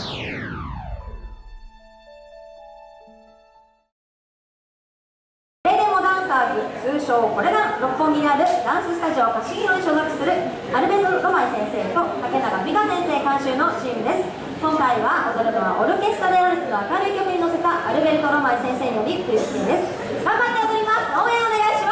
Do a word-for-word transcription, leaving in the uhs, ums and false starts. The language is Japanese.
通称コレダン、六本木にあるダンススタジオカシヒロに所属するアルベト・ロマイ先生と竹永美香先生監修のチームです。今回は踊るのはオルケストレアルツの明るい曲に乗せたアルベルト・ロマイ先生により振り付けです。頑張って踊ります。応援お願いします。